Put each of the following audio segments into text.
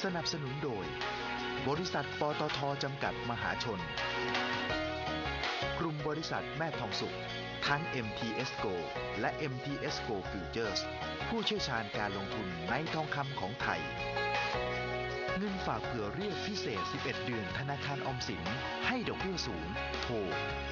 สนับสนุนโดยบริษัทปตท.จำกัดมหาชนกลุ่มบริษัทแม่ทองสุขทั้ง MTS GO และ MTS GO Futures ผู้เชี่ยวชาญการลงทุนในทองคำของไทยเงินฝากเผื่อเรียกพิเศษ11 เดือนธนาคารออมสินให้ดอกเบี้ยสูงโทร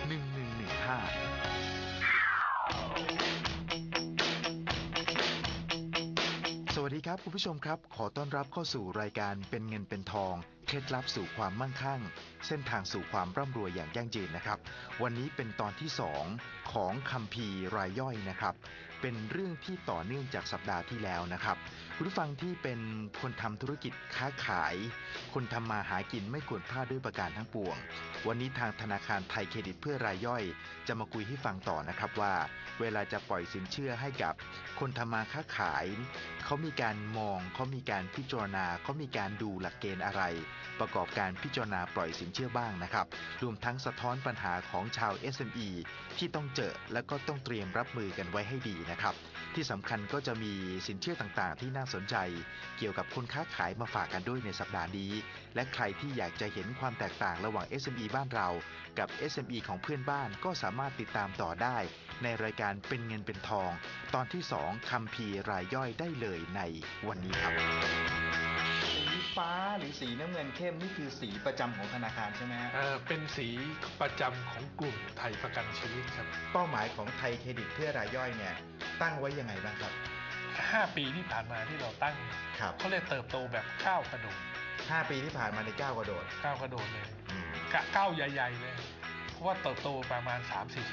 1115สวัสดีครับคุณผู้ชมครับขอต้อนรับเข้าสู่รายการเป็นเงินเป็นทองเคล็ดลับสู่ความมั่งคั่งเส้นทางสู่ความร่ำรวยอย่างยั่งยืนนะครับวันนี้เป็นตอนที่2ของคัมภีร์รายย่อยนะครับเป็นเรื่องที่ต่อเนื่องจากสัปดาห์ที่แล้วนะครับคุณผู้ฟังที่เป็นคนทำธุรกิจค้าขายคนทำมาหากินไม่ควรพลาดด้วยประการทั้งปวงวันนี้ทางธนาคารไทยเครดิตเพื่อรายย่อยจะมาคุยให้ฟังต่อนะครับว่าเวลาจะปล่อยสินเชื่อให้กับคนทำมาค้าขายเขามีการมองเขามีการพิจารณาเขามีการดูหลักเกณฑ์อะไรประกอบการพิจารณาปล่อยสินเชื่อบ้างนะครับรวมทั้งสะท้อนปัญหาของชาว SME ที่ต้องเจอและก็ต้องเตรียมรับมือกันไว้ให้ดีนะครับที่สำคัญก็จะมีสินเชื่อต่างๆที่น่าสนใจเกี่ยวกับคนค้าขายมาฝากกันด้วยในสัปดาห์นี้และใครที่อยากจะเห็นความแตกต่างระหว่าง SME บ้านเรากับ SME ของเพื่อนบ้านก็สามารถติดตามต่อได้ในรายการเป็นเงินเป็นทองตอนที่2คัมภีร์รายย่อยได้เลยในวันนี้ครับสีฟ้าหรือสีน้ำเงินเข้มนี่คือสีประจำของธนาคารใช่ไหมฮะเป็นสีประจำของกลุ่มไทยประกันชีวิตครับเป้าหมายของไทยเครดิตเพื่อรายย่อยเนี่ยตั้งไว้ยังไงบ้างครับ 5 ปีที่ผ่านมาที่เราตั้งเขาเรียกเติบโตแบบก้าวกระโดด 5 ปีที่ผ่านมาในก้าวกระโดดเลยก้าวใหญ่ๆเลยเพราะว่าเติบโตประมาณ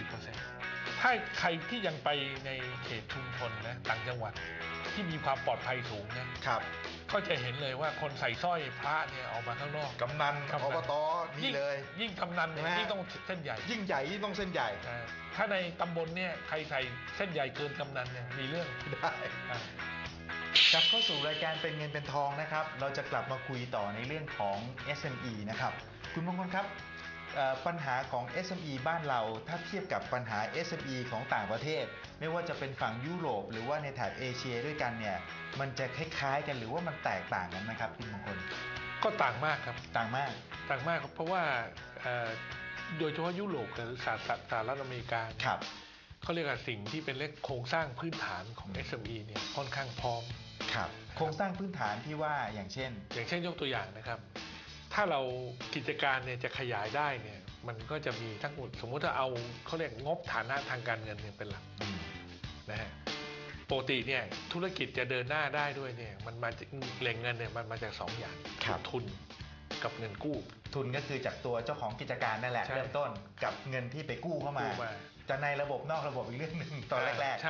30-40%ถ้าใครที่ยังไปในเขตชุมชนนะต่างจังหวัดที่มีความปลอดภัยสูงนะครับก็จะเห็นเลยว่าคนใส่สร้อยพระเนี่ยออกมาข้างนอกกำนันอบตนี่เลยยิ่งกำนันยิ่งต้องเส้นใหญ่ยิ่งใหญ่ยิ่งต้องเส้นใหญ่ถ้าในตำบลเนี่ยใครใส่เส้นใหญ่เกินกำนันเนี่ยมีเรื่องได้กลับเข้าสู่รายการเป็นเงินเป็นทองนะครับเราจะกลับมาคุยต่อในเรื่องของ SME นะครับคุณมงคลครับปัญหาของ SME บ้านเราถ้าเทียบกับปัญหา SME ของต่างประเทศไม่ว่าจะเป็นฝั่งยุโรปหรือว่าในแถบเอเชียด้วยกันเนี่ยมันจะคล้ายๆกันหรือว่ามันแตกต่างกันไหมครับคุณมงคลก็ต่างมากครับต่างมากครับเพราะว่าโดยเฉพาะยุโรปหรือสหรัฐอเมริกาเขาเรียกว่าสิ่งที่เป็นเรื่องโครงสร้างพื้นฐานของ SME เนี่ยค่อนข้างพร้อมโครงสร้างพื้นฐานที่ว่าอย่างเช่นยกตัวอย่างนะครับถ้าเรากิจการเนี่ยจะขยายได้เนี่ยมันก็จะมีทั้งหมดสมมุติถ้าเอาเขาเรียกงบฐานะทางการเงินเนี่ยเป็นหลักนะฮะปกติเนี่ยธุรกิจจะเดินหน้าได้ด้วยเนี่ยมันมาจากแหล่งเงินเนี่ยมันมาจาก2 อย่างทุนกับเงินกู้ทุนก็คือจากตัวเจ้าของกิจการนั่นแหละเริ่มต้นกับเงินที่ไปกู้เข้ามาจะในระบบนอกระบบอีกเรื่องนึงตอนแรกใช่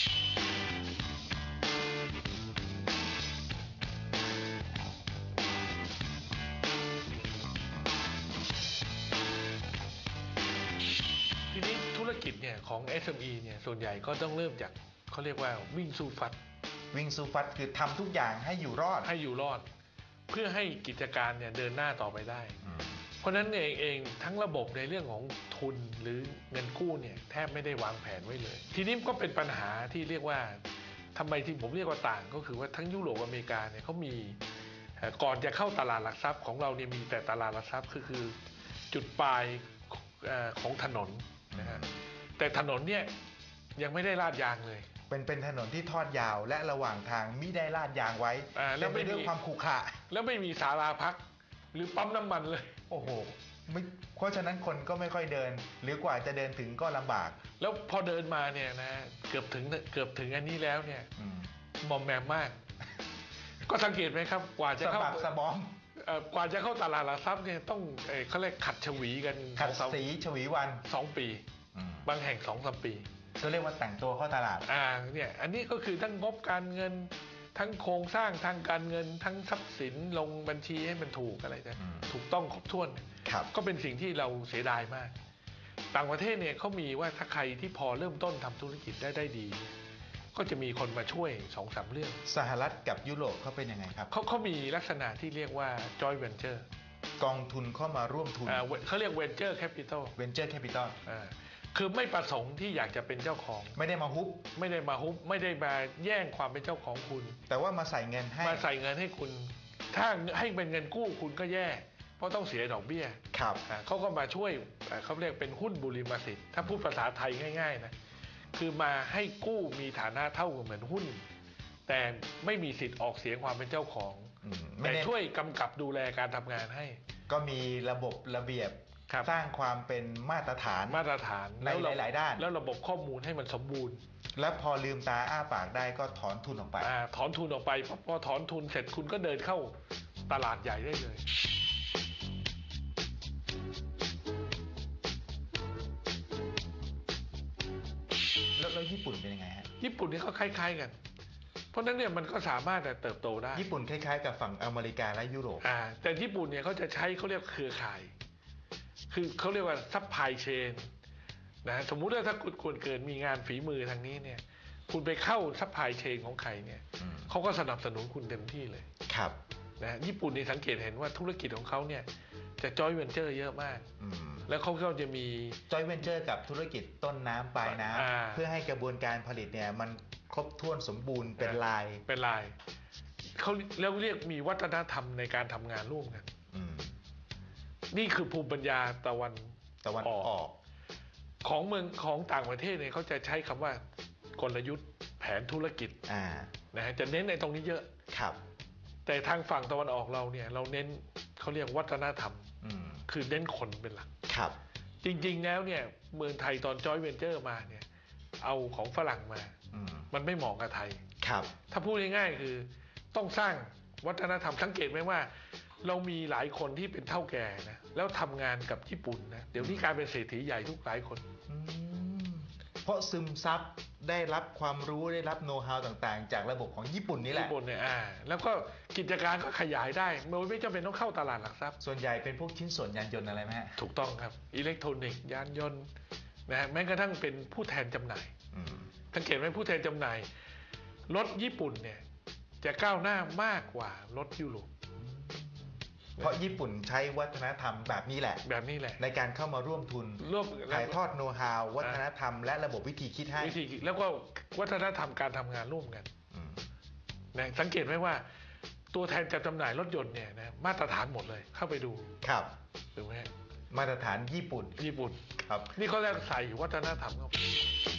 ทีนี้ธุรกิจเนี่ยของ SME เนี่ยส่วนใหญ่ก็ต้องเริ่มจากเขาเรียกว่าวิ่งสู้ฟัดคือทำทุกอย่างให้อยู่รอดเพื่อให้กิจการเนี่ยเดินหน้าต่อไปได้เพราะนั้นเองทั้งระบบในเรื่องของทุนหรือเงินกู้เนี่ยแทบไม่ได้วางแผนไว้เลยทีนี้ก็เป็นปัญหาที่เรียกว่าทำไมที่ผมเรียกว่าต่างก็คือว่าทั้งยุโรปอเมริกาเนี่ยเขามีก่อนจะเข้าตลาดหลักทรัพย์ของเราเนี่ยมีแต่ตลาดหลักทรัพย์คือจุดปลายของถนนนะฮะแต่ถนนเนี่ยยังไม่ได้ลาดยางเลยเป็นถนนที่ทอดยาวและระหว่างทางมิได้ลาดยางไว้แล้วไม่ด้วยความขรุขระแล้วไม่มีศาลาพักหรือปั๊มน้ำมันเลยโอ้โหเพราะฉะนั้นคนก็ไม่ค่อยเดินหรือกว่าจะเดินถึงก็ลำบากแล้วพอเดินมาเนี่ยนะเกือบถึงอันนี้แล้วเนี่ยมอมแมมมากก็สังเกตไหมครับกว่าจะเข้าสะบอมกว่าจะเข้าตลาดหลักทรัพย์เนี่ยต้องเขาเรียกขัดฉวีกันขัดสีฉวีวัน 2 ปีบางแห่ง 2-3 ปีก็เรียกว่าแต่งตัวเข้าตลาดเนี่ยอันนี้ก็คือทั้งงบการเงินทั้งโครงสร้างทางการเงินทั้งทรัพย์สินลงบัญชีให้มันถูกอะไรนะถูกต้องครบถ้วนก็เป็นสิ่งที่เราเสียดายมากต่างประเทศเนี่ยเขามีว่าถ้าใครที่พอเริ่มต้นทำธุรกิจได้ดีก็จะมีคนมาช่วย 2-3 เรื่องสหรัฐกับยุโรปเขาเป็นยังไงครับเขามีลักษณะที่เรียกว่า joint venture กองทุนเข้ามาร่วมทุนเขาเรียก venture capital คือไม่ประสงค์ที่อยากจะเป็นเจ้าของไม่ได้มาฮุบไม่ได้มาแย่งความเป็นเจ้าของคุณแต่ว่ามาใส่เงินให้คุณถ้าให้เป็นเงินกู้คุณก็แย่เพราะต้องเสียดอกเบี้ยครับเขาก็มาช่วยเขาเรียกเป็นหุ้นบุริมสิทธิ์ถ้าพูดภาษาไทยง่ายๆนะคือมาให้กู้มีฐานะเท่ากับเหมือนหุ้น แต่ไม่มีสิทธิ์ออกเสียงความเป็นเจ้าของแต่ช่วยกำกับดูแลการทำงานให้ก็มีระบบระเบียบสร้างความเป็นมาตรฐานในหลายๆด้านแล้วระบบข้อมูลให้มันสมบูรณ์แล้วพอลืมตาอ้าปากได้ก็ถอนทุนออกไปถอนทุนออกไปพอถอนทุนเสร็จคุณก็เดินเข้าตลาดใหญ่ได้เลยแล้วญี่ปุ่นเป็นยังไงฮะญี่ปุ่นนี่ก็คล้ายๆกันเพราะนั้นเนี่ยมันก็สามารถเติบโตได้ญี่ปุ่นคล้ายๆกับฝั่งอเมริกาและยุโรปแต่ญี่ปุ่นเนี่ยเขาจะใช้เขาเรียกเครือข่ายคือเขาเรียกว่าซัพพลายเชนนะสมมุติว่าถ้าคุณเกิดมีงานฝีมือทางนี้เนี่ยคุณไปเข้าซัพพลายเชนของใครเนี่ยเขาก็สนับสนุนคุณเต็มที่เลยครับนะญี่ปุ่นนี่สังเกตเห็นว่าธุรกิจของเขาเนี่ยจะจอยเวนเจอร์เยอะมากแล้วเขาก็จะมีจอยเวนเจอร์กับธุรกิจต้นน้ำปลายน้ำเพื่อให้กระบวนการผลิตเนี่ยมันครบถ้วนสมบูรณ์เป็นลายเขาแล้วเรียกมีวัฒนธรรมในการทำงานร่วมกันนี่คือภูมิปัญญาตะวันออกของเมืองของต่างประเทศเนี่ยเขาจะใช้คำว่ากลยุทธ์แผนธุรกิจนะฮะจะเน้นในตรงนี้เยอะครับแต่ทางฝั่งตะวันออกเราเนี่ยเราเน้นเขาเรียกวัฒนธรรมคือเน้นคนเป็นหลักครับจริงๆแล้วเนี่ยเมืองไทยตอนจอยเวนเจอร์มาเนี่ยเอาของฝรั่งมามันไม่เหมาะกับไทยครับถ้าพูดง่ายๆคือต้องสร้างวัฒนธรรมสังเกตไหมว่าเรามีหลายคนที่เป็นเฒ่าแก่นะแล้วทำงานกับญี่ปุ่นนะเดี๋ยวนี้กลายเป็นเศรษฐีใหญ่ทุกหลายคนเพราะซึมซับได้รับความรู้ได้รับโน้ตฮาวต่างๆจากระบบของญี่ปุ่นนี่แหละญี่ปุ่นเนี่ยแล้วก็กิจการก็ขยายได้ไม่จำเป็นต้องเข้าตลาดหลักทรัพย์ส่วนใหญ่เป็นพวกชิ้นส่วนยานยนต์อะไรไหมฮะถูกต้องครับอิเล็กทรอนิกส์ยานยนต์นะแม้กระทั่งเป็นผู้แทนจำหน่ายสังเกตไหมผู้แทนจำหน่ายรถญี่ปุ่นเนี่ยจะก้าวหน้ามากกว่ารถยุโรปเพราะญี่ปุ่นใช้วัฒนธรรมแบบนี้แหละในการเข้ามาร่วมทุนถ่ายทอดโน้ตฮาววัฒนธรรมและระบบวิธีคิดให้แล้วก็วัฒนธรรมการทำงานร่วมกันนะสังเกตไหมว่าตัวแทนจัดจำหน่ายรถยนต์เนี่ยนะมาตรฐานหมดเลยเข้าไปดูครับถูกไหมมาตรฐานญี่ปุ่นครับนี่เขาเรียกใส่วัฒนธรรมเข้าไป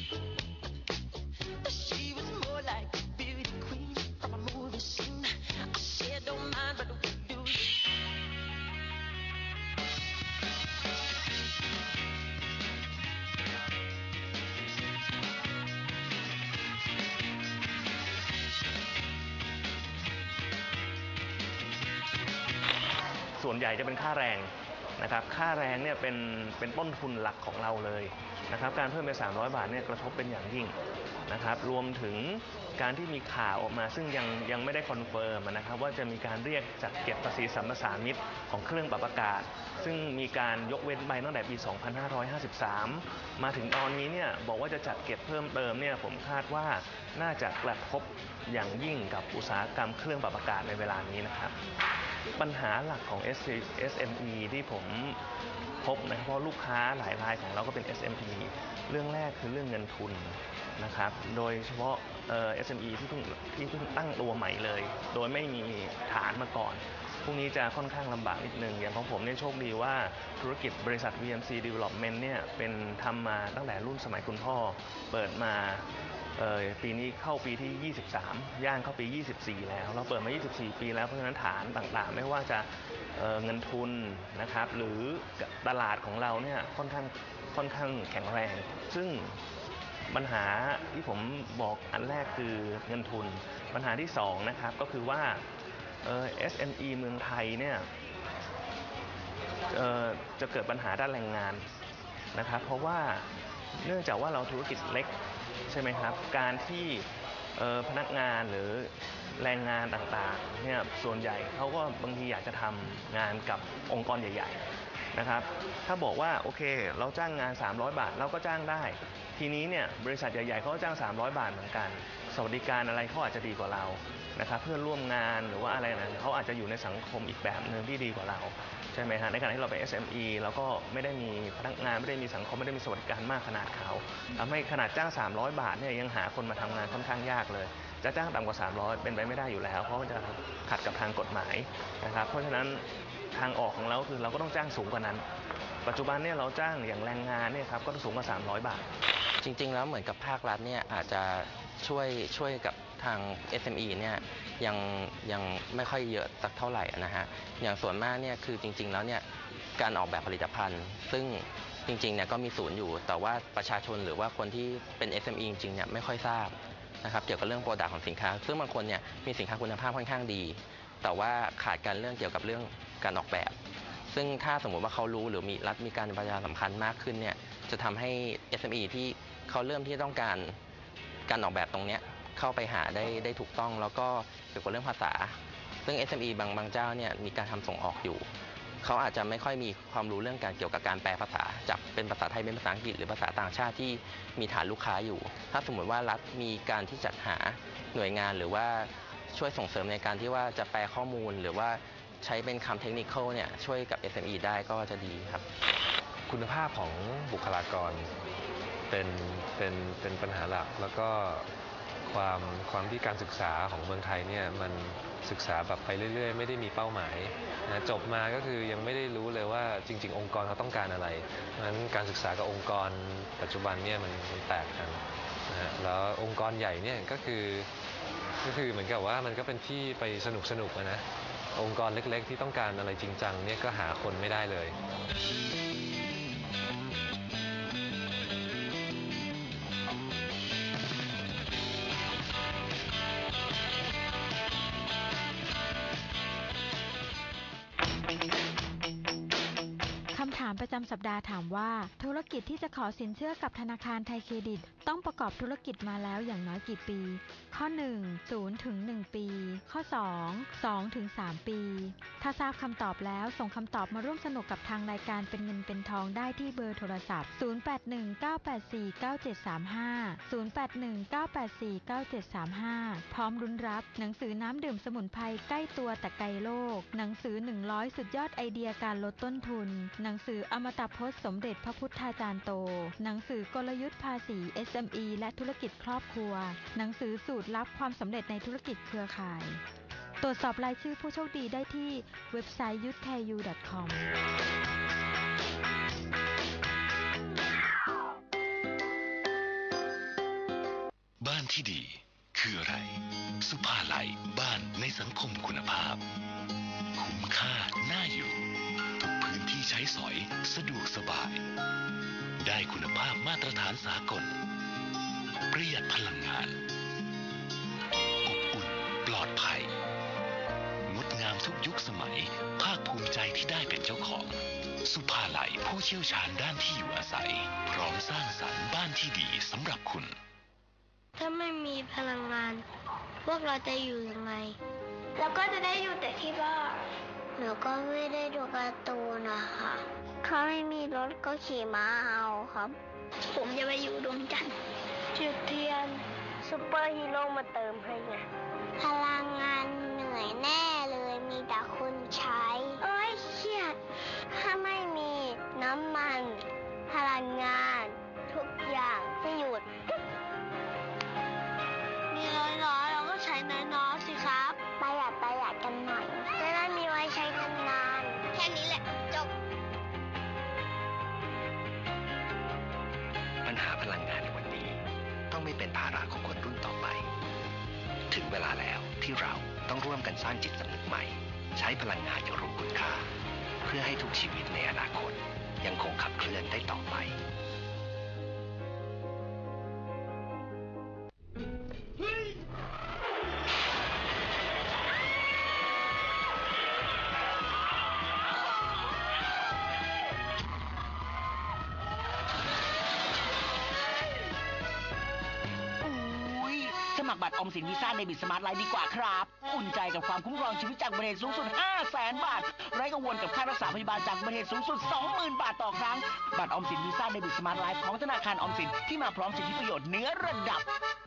ส่วนใหญ่จะเป็นค่าแรงนะครับค่าแรงเนี่ยเป็นต้นทุนหลักของเราเลยนะครับการเพิ่มไป300 บาทเนี่ยกระทบเป็นอย่างยิ่งนะครับรวมถึงการที่มีข่าวออกมาซึ่งยังไม่ได้คอนเฟิร์มนะครับว่าจะมีการเรียกจัดเก็บภาษีสัมปทานมิตรของเครื่องปรับอากาศซึ่งมีการยกเว้นไปตั้งแต่ปี 2553 มาถึงตอนนี้เนี่ยบอกว่าจะจัดเก็บเพิ่มเติมเนี่ยผมคาดว่าน่าจะกระทบอย่างยิ่งกับอุตสาหกรรมเครื่องปรับอากาศในเวลานี้นะครับปัญหาหลักของ SME ที่ผมพบนะเพราะลูกค้าหลายรายของเราก็เป็น SME เรื่องแรกคือเรื่องเงินทุนนะครับโดยเฉพาะSME ที่เพิ่งตั้งตัวใหม่เลยโดยไม่มีฐานมาก่อนพวกนี้จะค่อนข้างลำบากนิดนึงอย่างของผมเนี่ยโชคดีว่าธุรกิจบริษัท VMC Development เนี่ยเป็นทำมาตั้งแต่รุ่นสมัยคุณพ่อเปิดมาปีนี้เข้าปีที่ 23 ย่างเข้าปี 24 แล้วเราเปิดมา 24 ปีแล้วเพราะฉะนั้นฐานต่างๆไม่ว่าจะเงินทุนนะครับหรือตลาดของเราเนี่ยค่อนข้างแข็งแรงซึ่งปัญหาที่ผมบอกอันแรกคือเงินทุนปัญหาที่2นะครับก็คือว่าSME เมืองไทยเนี่ยจะเกิดปัญหาด้านแรงงานนะครับเพราะว่าเนื่องจากว่าเราธุรกิจเล็กใช่ไหมครับการที่พนักงานหรือแรงงานต่างๆเนี่ยส่วนใหญ่เขาก็บางทีอยากจะทำงานกับองค์กรใหญ่ๆนะครับถ้าบอกว่าโอเคเราจ้างงาน300 บาทเราก็จ้างได้ทีนี้เนี่ยบริษัทใหญ่ๆเขาก็จ้าง300 บาทเหมือนกันสวัสดิการอะไรเขาอาจจะดีกว่าเรานะครับเพื่อนร่วมงานหรือว่าอะไรนะเขาอาจจะอยู่ในสังคมอีกแบบหนึ่งที่ดีกว่าเราใช่ไหมฮะในขณะที่เราเป็น SME แล้วก็ไม่ได้มีพนักงานไม่ได้มีสังคมไม่ได้มีสวัสดิการมากขนาดเขาทำให้ขนาดจ้าง300 บาทเนี่ยยังหาคนมาทำงานค่อนข้างยากเลยจะจ้างต่ำกว่า300เป็นไปไม่ได้อยู่แล้วเพราะมันจะขัดกับทางกฎหมายนะครับเพราะฉะนั้นทางออกของเราคือเราก็ต้องจ้างสูงกว่านั้นปัจจุบันเนี่ยเราจ้างอย่างแรงงานเนี่ยครับก็ต้องสูงกว่า300 บาทจริงๆแล้วเหมือนกับภาครัฐเนี่ยอาจจะช่วยกับทาง SME เนี่ยยังไม่ค่อยเยอะสักเท่าไหร่นะฮะอย่างส่วนมากเนี่ยคือจริงๆแล้วเนี่ยการออกแบบผลิตภัณฑ์ซึ่งจริงๆเนี่ยก็มีศูนย์อยู่แต่ว่าประชาชนหรือว่าคนที่เป็น SME จริงๆเนี่ยไม่ค่อยทราบนะครับเกี่ยวกับเรื่องโปรดักต์ของสินค้าซึ่งบางคนเนี่ยมีสินค้าคุณภาพค่อนข้างดีแต่ว่าขาดการเรื่องเกี่ยวกับเรื่องการออกแบบซึ่งถ้าสมมุติว่าเขารู้หรือมีรัฐมีการประชาสัมพันธ์มากขึ้นเนี่ยจะทำให้ SME ที่เขาเริ่มที่ต้องการออกแบบตรงนี้เข้าไปหาได้ถูกต้องแล้วก็เกี่ยวกับเรื่องภาษาซึ่ง SME บางเจ้าเนี่ยมีการทำส่งออกอยู่เขาอาจจะไม่ค่อยมีความรู้เรื่องการเกี่ยวกับการแปลภาษาจากเป็นภาษาไทยเป็นภาษาอังกฤษหรือภาษาต่างชาติที่มีฐานลูกค้าอยู่ถ้าสมมติว่ารัฐมีการที่จัดหาหน่วยงานหรือว่าช่วยส่งเสริมในการที่ว่าจะแปลข้อมูลหรือว่าใช้เป็นคำเทคนิคเนี่ยช่วยกับ SME ได้ก็จะดีครับคุณภาพของบุคลากรเป็นปัญหาหลักแล้วก็ความที่การศึกษาของเมืองไทยเนี่ยมันศึกษาแบบไปเรื่อยๆไม่ได้มีเป้าหมายนะจบมาก็คือยังไม่ได้รู้เลยว่าจริงๆองค์กรเขาต้องการอะไรเพราะฉะนั้นการศึกษากับองค์กรปัจจุบันเนี่ยมันแตกกันนะแล้วองค์กรใหญ่เนี่ยก็คือเหมือนกับว่ามันก็เป็นที่ไปสนุกนะองค์กรเล็กๆที่ต้องการอะไรจริงจังเนี่ยก็หาคนไม่ได้เลยคำถามประจำสัปดาห์ถามว่าธุรกิจที่จะขอสินเชื่อกับธนาคารไทยเครดิตต้องประกอบธุรกิจมาแล้วอย่างน้อยกี่ปีข้อ1 0 ถึง 1 ปีข้อ2 2 ถึง 3 ปีถ้าทราบคำตอบแล้วส่งคำตอบมาร่วมสนุกกับทางรายการเป็นเงินเป็นทองได้ที่เบอร์โทรศัพท์0819849735 พร้อมรุ้นรับหนังสือน้ำดื่มสมุนไพรใกล้ตัวแต่ไกลโลกหนังสือ100สุดยอดไอเดียการลดต้นทุนหนังสืออมตะพจน์สมเด็จพระพุทธาจารย์โตหนังสือกลยุทธ์ภาษี SME และธุรกิจครอบครัวหนังสือสูตรลับความสำเร็จในธุรกิจเครือข่ายตรวจสอบรายชื่อผู้โชคดีได้ที่เว็บไซต์ youthcareU.com บ้านที่ดีคืออะไรสุภาลัยบ้านในสังคมคุณภาพคุ้มค่าน่าอยู่ทุกพื้นที่ใช้สอยสะดวกสบายได้คุณภาพมาตรฐานสากลประหยัดพลังงานอบอุ่นปลอดภัยงดงามทุกยุคสมัยภาคภูมิใจที่ได้เป็นเจ้าของสุภาลัยผู้เชี่ยวชาญด้านที่อยู่อาศัยพร้อมสร้างสรรค์บ้านที่ดีสำหรับคุณถ้าไม่มีพลังงานพวกเราจะอยู่ยังไงเราก็จะได้อยู่แต่ที่บ้านหนูก็ไม่ได้ดูการ์ตูนนะคะถ้าไม่มีรถก็ขี่ม้าเอาครับผมจะไปอยู่ดวงจันทร์จุดเทียนซุปเปอร์ฮีโร่มาเติมให้ไงพลังงานเหนื่อยแน่เลยมีแต่คนใช้โอ้ยเครียดถ้าไม่มีน้ำมันพลังงานทุกอย่างจะหยุดมีน้อยๆเราก็ใช้น้อยๆสิครับประหยัดกันหน่อยจะได้มีไว้ใช้นานๆแค่นี้แหละจบปัญหาพลังงานในวันนี้ต้องไม่เป็นภาระของคนรุ่นต่อไปถึงเวลาแล้วที่เราต้องร่วมกันสร้างจิตสำนึกใหม่ใช้พลังงานอย่างรู้คุณค่าเพื่อให้ทุกชีวิตในอนาคตยังคงขับเคลื่อนได้ต่อไปสมัครบัตรออมสินวีซ่าเดบิตสมาร์ทไลฟ์ดีกว่าครับอุ่นใจกับความคุ้มครองชีวิตจากอุบัติเหตุสูงสุด 500,000 บาทไร้กังวลกับค่ารักษาพยาบาลจากอุบัติเหตุสูงสุด 20,000 บาทต่อครั้งบัตรออมสินวีซ่าเดบิตสมาร์ทไลฟ์ของธนาคารออมสินที่มาพร้อมสิทธิประโยชน์เหนือระดับ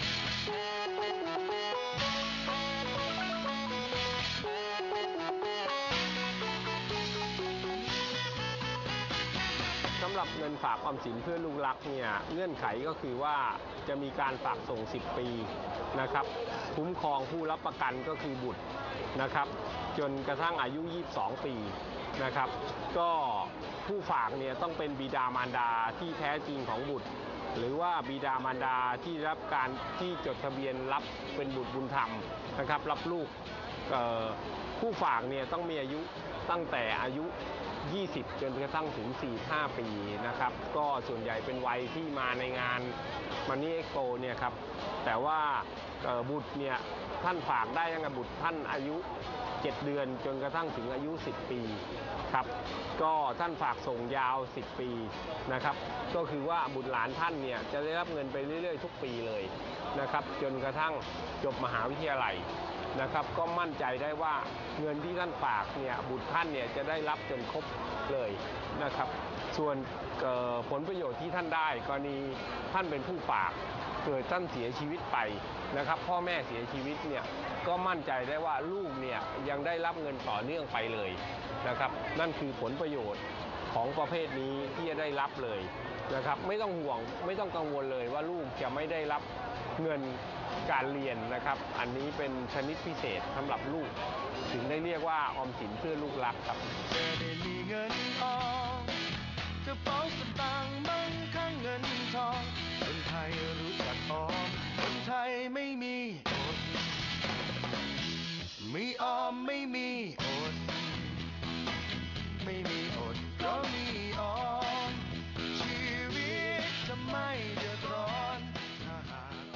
สำหรับเงินฝากออมสินเพื่อลูกรักเนี่ยเงื่อนไขก็คือว่าจะมีการฝากส่ง10 ปีนะครับคุ้มครองผู้รับประกันก็คือบุตรนะครับจนกระทั่งอายุ22 ปีนะครับก็ผู้ฝากเนี่ยต้องเป็นบิดามารดาที่แท้จริงของบุตรหรือว่าบิดามารดาที่รับการที่จดทะเบียนรับเป็นบุตรบุญธรรมนะครับรับลูกผู้ฝากเนี่ยต้องมีอายุตั้งแต่อายุ20จนกระทั่งถึง45 ปีนะครับก็ส่วนใหญ่เป็นวัยที่มาในงานมันนี่เอ็กโปเนี่ยครับแต่ว่าบุตรเนี่ยท่านฝากได้ตั้งแต่บุตรท่านอายุ7 เดือนจนกระทั่งถึงอายุ10 ปีครับก็ท่านฝากส่งยาว10 ปีนะครับก็คือว่าบุตรหลานท่านเนี่ยจะได้รับเงินไปเรื่อยๆทุกปีเลยนะครับจนกระทั่งจบมหาวิทยาลัยนะครับก็มั่นใจได้ว่าเงินที่ท่านฝากเนี่ยบุตรท่านเนี่ยจะได้รับจนครบเลยนะครับส่วนผลประโยชน์ที่ท่านได้กรณีท่านเป็นผู้ฝากเกิดท่านเสียชีวิตไปนะครับพ่อแม่เสียชีวิตเนี่ยก็มั่นใจได้ว่าลูกเนี่ยยังได้รับเงินต่อเนื่องไปเลยนะครับนั่นคือผลประโยชน์ของประเภทนี้ที่จะได้รับเลยนะครับไม่ต้องห่วงไม่ต้องกังวลเลยว่าลูกจะไม่ได้รับเงินการเรียนนะครับอันนี้เป็นชนิดพิเศษสำหรับลูกถึงได้เรียกว่าออมสินเพื่อลูกรักครับจะได้มีเงินออมกระเป๋าสตางค์มั่งคั่งเงินทองคนไทยรู้จักออมคนไทยไม่มีอดไม่ออมไม่มีอดไม่มีอดเพราะมีออมชีวิตจะไม่เดือดร้อนถ้าหากเรา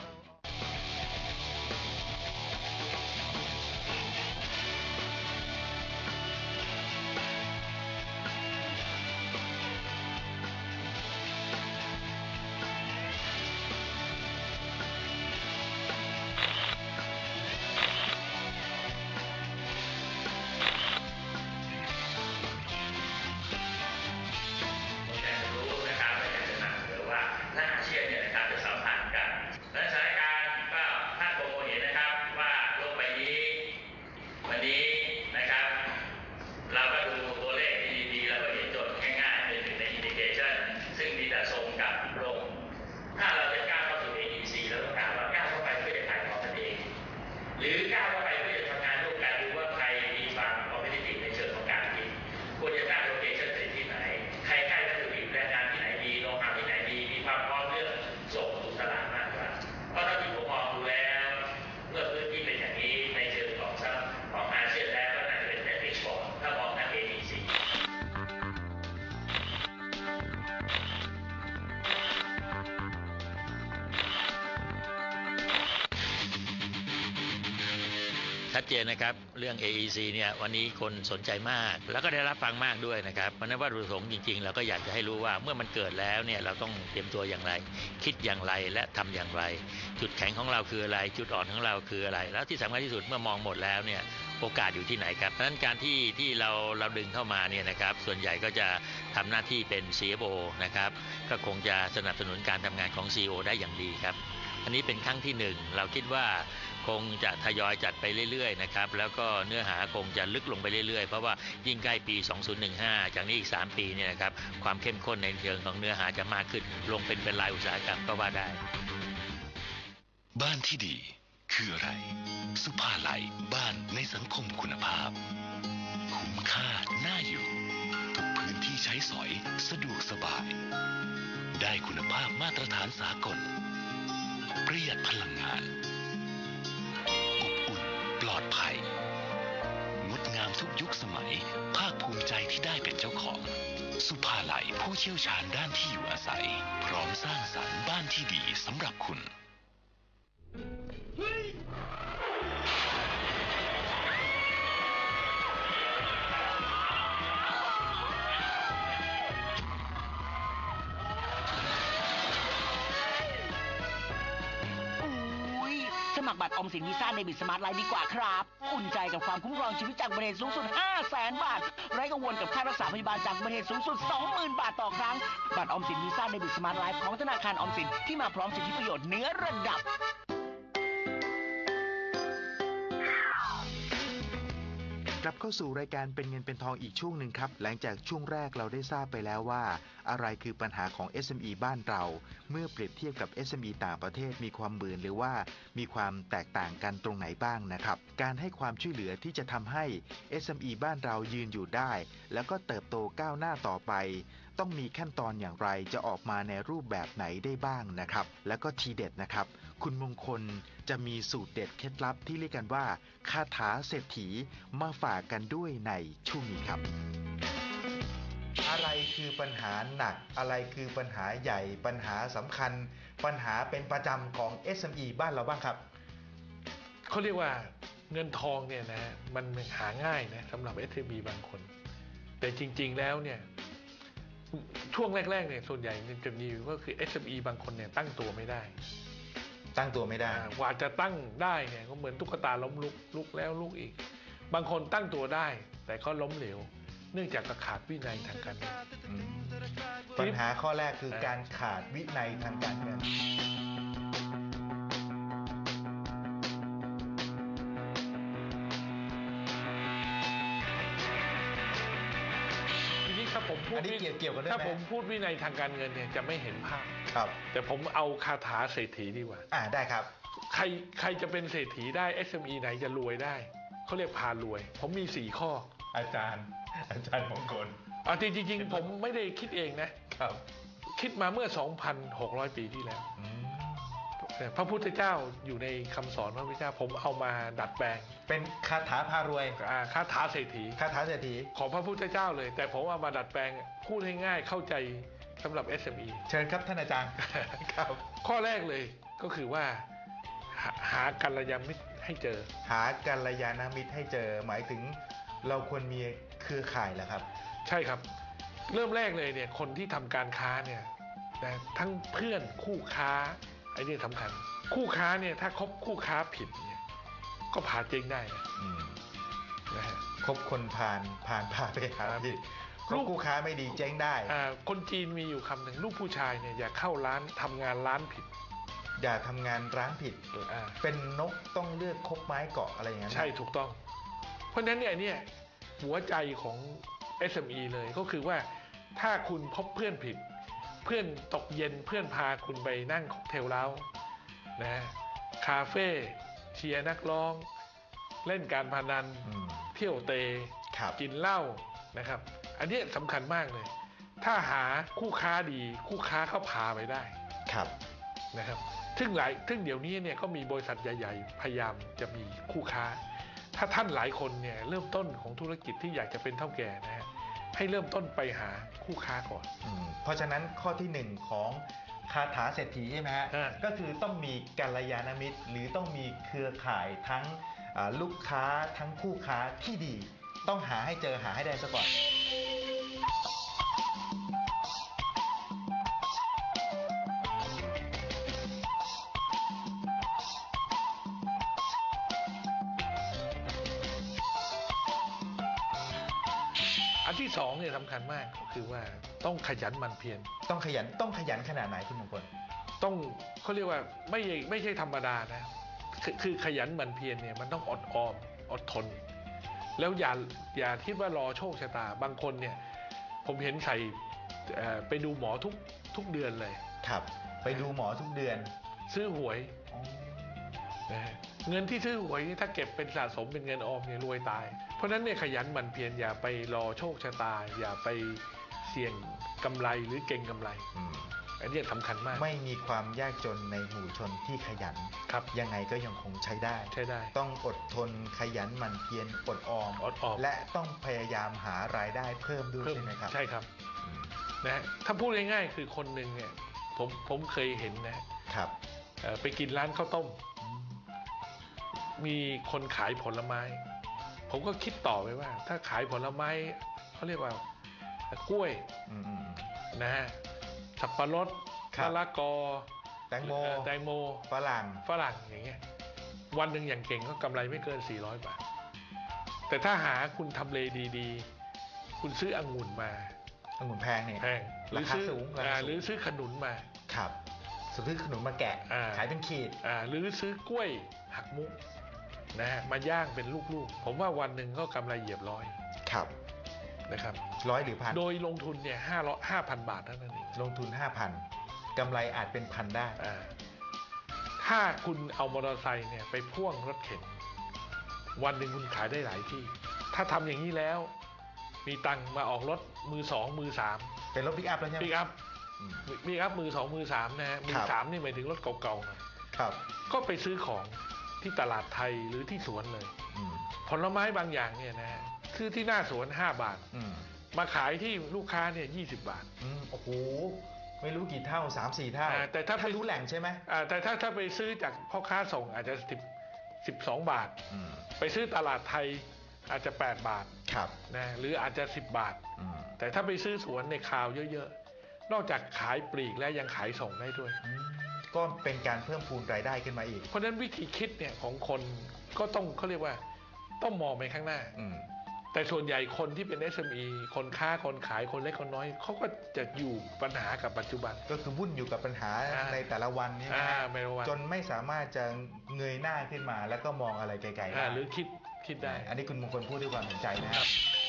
ชัดเจนนะครับเรื่อง AEC เนี่ยวันนี้คนสนใจมากแล้วก็ได้รับฟังมากด้วยนะครับเพราะนั้นวัตถุประสงค์จริงๆเราก็อยากจะให้รู้ว่าเมื่อมันเกิดแล้วเนี่ยเราต้องเตรียมตัวอย่างไรคิดอย่างไรและทำอย่างไรจุดแข็งของเราคืออะไรจุดอ่อนของเราคืออะไรแล้วที่สำคัญที่สุดเมื่อมองหมดแล้วเนี่ยโอกาสอยู่ที่ไหนครับเพราะฉะนั้นการที่เราดึงเข้ามาเนี่ยนะครับส่วนใหญ่ก็จะทำหน้าที่เป็น CFO นะครับก็คงจะสนับสนุนการทำงานของ CEO ได้อย่างดีครับอันนี้เป็นครั้งที่1เราคิดว่าคงจะทยอยจัดไปเรื่อยๆนะครับแล้วก็เนื้อหาคงจะลึกลงไปเรื่อยๆเพราะว่ายิ่งใกล้ปี 2015 จากนี้อีก3 ปีเนี่ยนะครับความเข้มข้นในเชิงของเนื้อหาจะมากขึ้นลงเป็นรายอุตสาหกรรมก็ว่าได้บ้านที่ดีคืออะไรสุภาลัยบ้านในสังคมคุณภาพคุ้มค่าน่าอยู่ทุกพื้นที่ใช้สอยสะดวกสบายได้คุณภาพมาตรฐานสากลประหยัดพลังงานอบอุ่นปลอดภัยงดงามทุกยุคสมัยภาคภูมิใจที่ได้เป็นเจ้าของสุภาลัยผู้เชี่ยวชาญด้านที่อยู่อาศัยพร้อมสร้างสรรค์บ้านที่ดีสำหรับคุณสมัครบัตรออมสินวีซ่าเดบิตสมาร์ทไลฟ์ดีกว่าครับอุ่นใจกับความคุ้มครองชีวิตจากอุบัติเหตุสูงสุด 500,000 บาทไร้กังวลกับค่ารักษาพยาบาลจากอุบัติเหตุสูงสุด 20,000 บาทต่อครั้งบัตรออมสินวีซ่าเดบิตสมาร์ทไลฟ์ของธนาคารออมสินที่มาพร้อมสิทธิประโยชน์เหนือระดับกลับเข้าสู่รายการเป็นเงินเป็นทองอีกช่วงหนึ่งครับหลังจากช่วงแรกเราได้ทราบไปแล้วว่าอะไรคือปัญหาของ SME บ้านเราเมื่อเปรียบเทียบกับ SME ต่างประเทศมีความเหมือนหรือว่ามีความแตกต่างกันตรงไหนบ้างนะครับการให้ความช่วยเหลือที่จะทำให้ SME บ้านเรายืนอยู่ได้แล้วก็เติบโตก้าวหน้าต่อไปต้องมีขั้นตอนอย่างไรจะออกมาในรูปแบบไหนได้บ้างนะครับแล้วก็ทีเด็ดนะครับคุณมงคลจะมีสูตรเด็ดเคล็ดลับที่เรียกกันว่าคาถาเศรษฐีมาฝากกันด้วยในช่วงนี้ครับอะไรคือปัญหาหนักอะไรคือปัญหาใหญ่ปัญหาสำคัญปัญหาเป็นประจำของ SME บ้านเราบ้างครับเขาเรียกว่าเงินทองเนี่ยนะมันหาง่ายนะสำหรับ SME บางคนแต่จริงๆแล้วเนี่ยช่วงแรกๆเนี่ยส่วนใหญ่จะมีก็คือ SME บางคนเนี่ยตั้งตัวไม่ได้กว่าจะตั้งได้เนี่ยก็เหมือนตุ๊กตาล้มลุกแล้วลุกอีกบางคนตั้งตัวได้แต่ก็ล้มเหลวเนื่องจากขาดวินัยทางการเงินปัญหาข้อแรกคือการขาดวินัยทางการเงินถ้าผมพูดวินัยทางการเงินเนี่ยจะไม่เห็นภาพครับแต่ผมเอาคาถาเศรษฐีดีกว่าได้ครับใครจะเป็นเศรษฐีได้ SME ไหนจะรวยได้เขาเรียกพารวยผมมี4ข้ออาจารย์มงคลจริงๆผมไม่ได้คิดเองนะครับคิดมาเมื่อ 2,600 ปีที่แล้วพระพุทธเจ้าอยู่ในคำสอนพระพุทธเจ้าผมเอามาดัดแปลงเป็นคาถาพารวยคาถาเศรษฐีของพระพุทธเจ้าเลยแต่ผมเอามาดัดแปลงพูดให้ง่ายเข้าใจสำหรับ SME เชิญครับท่านอาจารย์ครับข้อแรกเลยก็คือว่าหากัลยาณมิตรให้เจอหากัลยาณมิตรให้เจอหมายถึงเราควรมีเครือข่ายเหรอครับใช่ครับเริ่มแรกเลยเนี่ยคนที่ทำการค้าเนี่ยทั้งเพื่อนคู่ค้าไอ้นี่สำคัญคู่ค้าเนี่ยถ้าคบคู่ค้าผิดเนี่ยก็พาเจ๊งได้นะคบคนพาไปหาผิดลูกคู่ค้าไม่ดีเจ๊งได้คนจีนมีอยู่คำหนึ่งลูกผู้ชายเนี่ยอย่าเข้าร้านทำงานร้านผิดอย่าทำงานร้านผิดเป็นนกต้องเลือกคบไม้เกาะอะไรอย่างนั้นใช่ถูกต้องเพราะฉะนั้นเนี่ยหัวใจของ SME เลยก็คือว่าถ้าคุณพบเพื่อนผิดเพื่อนตกเย็นเพื่อนพาคุณไปนั่งค็อกเทลแล้วนะคาเฟ่เชียร์นักร้องเล่นการพนันเที่ยวเตะกินเหล้านะครับอันนี้สำคัญมากเลยถ้าหาคู่ค้าดีคู่ค้าเขาพาไปได้นะครับซึ่งเดี๋ยวนี้เนี่ยก็มีบริษัทใหญ่ๆพยายามจะมีคู่ค้าถ้าท่านหลายคนเนี่ยเริ่มต้นของธุรกิจที่อยากจะเป็นเท่าแก่นะฮะให้เริ่มต้นไปหาคู่ค้าก่อนเพราะฉะนั้นข้อที่1ของคาถาเศรษฐีใช่ไหมฮะก็คือต้องมีกัลยาณมิตรหรือต้องมีเครือข่ายทั้งลูกค้าทั้งคู่ค้าที่ดีต้องหาให้เจอหาให้ได้ซะก่อนอันที่2เนี่ยสำคัญมากก็คือว่าต้องขยันหมั่นเพียรต้องขยันขนาดไหนคุณมงคลต้องเขาเรียกว่าไม่ใช่ธรรมดานะคือขยันหมั่นเพียรเนี่ยมันต้องอดทนแล้วอย่าคิดว่ารอโชคชะตาบางคนเนี่ยผมเห็นใส่ไปดูหมอทุกเดือนเลยครับไปดูหมอทุกเดือนซื้อหวยเงินที่ซื้อหวยนี่ถ้าเก็บเป็นสะสมเป็นเงินออมเนี่ยรวยตายเพราะนั้นเนี่ยขยันหมั่นเพียรอย่าไปรอโชคชะตาอย่าไปเสี่ยงกำไรหรือเก็งกำไรอันนี้สำคัญมากไม่มีความยากจนในหมู่ชนที่ขยันครับยังไงก็ยังคงใช้ได้ต้องอดทนขยันหมั่นเพียรอดออมและต้องพยายามหารายได้เพิ่มด้วยใช่ไหมครับใช่ครับนะถ้าพูดง่ายๆคือคนหนึ่งเนี่ยผมเคยเห็นนะครับไปกินร้านข้าวต้มมีคนขายผลไม้ผมก็คิดต่อไปว่าถ้าขายผลไม้เขาเรียกว่ากล้วยนะฮะสับปะรดมะละกอแตงโมฝรั่งอย่างเงี้ยวันหนึ่งอย่างเก่งก็กำไรไม่เกิน400 บาทแต่ถ้าหาคุณทำเลดีๆคุณซื้อองุ่นมาองุ่นแพงเนี่ยแพงราคาสูงหรือซื้อขนุนมาครับซื้อขนุนมาแกะขายเป็นขีดหรือซื้อกล้วยหักมุกนะฮะมาย่างเป็นลูกๆผมว่าวันหนึ่งก็กำไรเหยียบร้อยครับนะครับ 100 หรือพันโดยลงทุนเนี่ย5,000 บาทเท่านั้นเองลงทุน 5,000 กำไรอาจเป็นพันได้ถ้าคุณเอามอเตอร์ไซค์เนี่ยไปพ่วงรถเข็นวันหนึ่งคุณขายได้หลายที่ถ้าทำอย่างนี้แล้วมีตังค์มาออกรถมือสองมือสามเป็นรถปิกอัพแล้วใช่ไหมปิกอัพมือสองมือสามนะฮะมือสามนี่หมายถึงรถเก่าๆหน่อยครับก็ไปซื้อของที่ตลาดไทยหรือที่สวนเลยผลไม้บางอย่างเนี่ยนะฮะคือที่หน้าสวน5 บาทมาขายที่ลูกค้าเนี่ย20 บาทโอ้โหไม่รู้กี่เท่า 3-4 เท่าแต่ถ้ารู้แหล่งใช่ไหมแต่ถ้าไปซื้อจากพ่อค้าส่งอาจจะ12 บาทไปซื้อตลาดไทยอาจจะ8 บาทนะหรืออาจจะ10 บาทแต่ถ้าไปซื้อสวนในคราวเยอะๆนอกจากขายปลีกแล้วยังขายส่งได้ด้วยก็เป็นการเพิ่มพูนรายได้ขึ้นมาอีกเพราะฉะนั้นวิธีคิดเนี่ยของคนก็ต้องเขาเรียกว่าต้องมองไปข้างหน้าแต่ส่วนใหญ่คนที่เป็น SME คนค้าคนขายคนเล็กคนน้อยเขาก็จะอยู่ปัญหากับปัจจุบันก็คือวุ่นอยู่กับปัญหาในแต่ละวันนี้นะจนไม่สามารถจะเงยหน้าขึ้นมาแล้วก็มองอะไรไกลๆได้หรือคิดได้อันนี้คุณมงคลพูดด้วยความเห็นใจนะครับ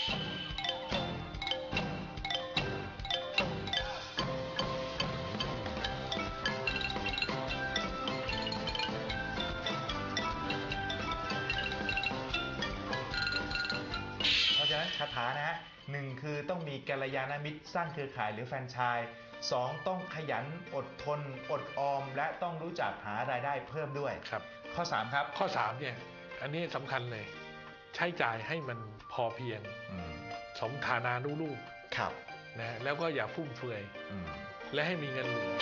คาถานะฮะ1คือต้องมีกัลยาณมิตรสร้างเครือข่ายหรือแฟรนไชส์2ต้องขยันอดทนอดออมและต้องรู้จักหารายได้เพิ่มด้วยครับข้อ3ครับข้อ3เนี่ยอันนี้สำคัญเลยใช้จ่ายให้มันพอเพียงสมฐานานุรูปครับนะแล้วก็อย่าฟุ่มเฟือยและให้มีเงินเหลือ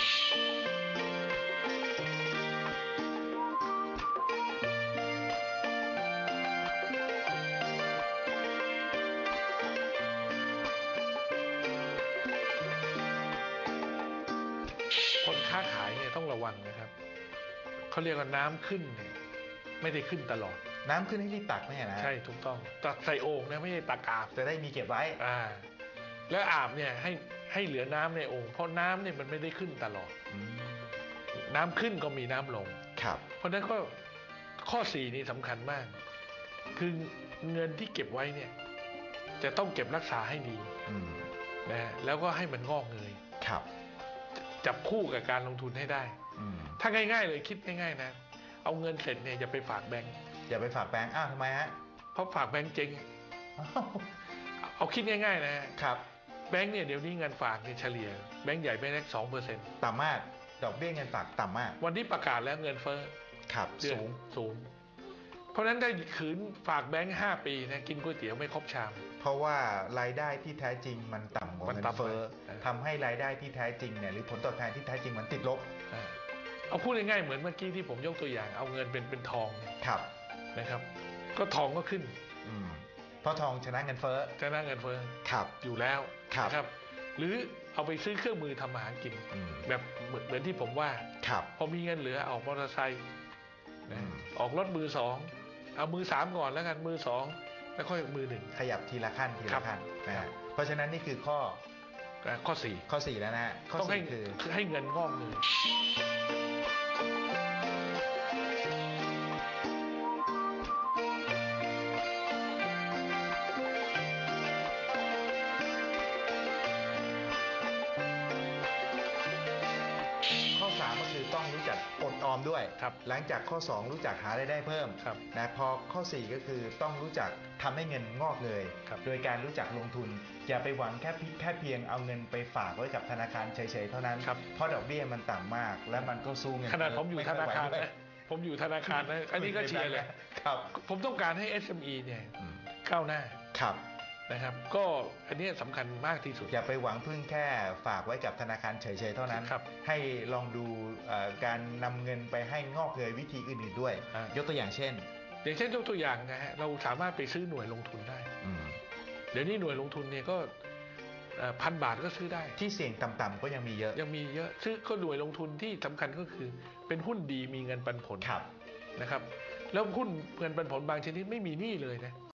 คนค้าขายเนี่ยต้องระวังนะครับเขาเรียกว่าน้ำขึ้นเนี่ยไม่ได้ขึ้นตลอดน้ำขึ้นให้รีบตักไม่ใช่นะใช่ถูกต้องตักใส่โอ่งนะไม่ใช่ตักอาบจะได้มีเก็บไว้แล้วอาบเนี่ยให้เหลือน้ำในโอ่งเพราะน้ำเนี่ยมันไม่ได้ขึ้นตลอดน้ำขึ้นก็มีน้ำลงครับเพราะฉะนั้นก็ข้อ4นี่สำคัญมากคือเงินที่เก็บไว้เนี่ยจะต้องเก็บรักษาให้ดีนะแล้วก็ให้มันงอกเงยครับจับคู่กับการลงทุนให้ได้ถ้าง่ายๆเลยคิดง่ายๆนะเอาเงินเสร็จเนี่ยอย่าไปฝากแบงก์อย่าไปฝากแบงก์ทำไมฮะเพราะฝากแบงก์เจ๊งเอาคิดง่ายๆนะครับแบงก์เนี่ยเดี๋ยวนี้เงินฝากเนี่ยเฉลี่ยแบงก์ใหญ่แบงก์เล็ก 2% ต่ำมากดอกเบี้ยเงินฝากต่ำมากวันนี้ประกาศแล้วเงินเฟ้อครับสูงเพราะฉะนั้นถ้าขืนฝากแบงก์5 ปีนะกินก๋วยเตี๋ยวไม่ครบชามเพราะว่ารายได้ที่แท้จริงมันต่ำกว่าเงินเฟ้อทำให้รายได้ที่แท้จริงเนี่ยหรือผลตอบแทนที่แท้จริงมันติดลบเอาพูดง่ายๆเหมือนเมื่อกี้ที่ผมยกตัวอย่างเอาเงินเป็นทองครับนะครับก็ทองก็ขึ้นเพราะทองชนะเงินเฟ้อครับอยู่แล้วครับหรือเอาไปซื้อเครื่องมือทำอาหารกินแบบเหมือนที่ผมว่าพอมีเงินเหลือออกมอเตอร์ไซค์ออกรถมือ2เอามือ3ก่อนแล้วกันมือ2แล้วค่อยมือ1 ขยับทีละขั้นนะเพราะฉะนั้นนี่คือข้อ4แล้วนะข้อ4คือให้เงินงอกเงยก็คือต้องรู้จักอดออมด้วยหลังจากข้อ2รู้จักหารายได้เพิ่มนะพอข้อ4ก็คือต้องรู้จักทำให้เงินงอกเงยโดยการรู้จักลงทุนอย่าไปหวังแค่เพียงเอาเงินไปฝากไว้กับธนาคารเฉยๆเท่านั้นเพราะดอกเบี้ยมันต่ำมากและมันก็สู้เงินขนาดผมอยู่ธนาคารนะอันนี้ก็เชียร์เลยผมต้องการให้ SME เนี่ยก้าวหน้านะครับก็อันนี้สำคัญมากที่สุดอย่าไปหวังพึ่งแค่ฝากไว้กับธนาคารเฉยๆเท่านั้นให้ลองดูการนำเงินไปให้งอกเงยวิธีอื่นๆด้วยยกตัวอย่างเช่นยกตัวอย่างนะฮะเราสามารถไปซื้อหน่วยลงทุนได้เดี๋ยวนี้หน่วยลงทุนเนี่ยก็1,000 บาทก็ซื้อได้ที่เสี่ยงต่ำๆก็ยังมีเยอะซื้อก็หน่วยลงทุนที่สำคัญก็คือเป็นหุ้นดีมีเงินปันผลนะครับแล้วหุ้นเงินปันผลบางชนิดไม่มีหนี้เลยนะ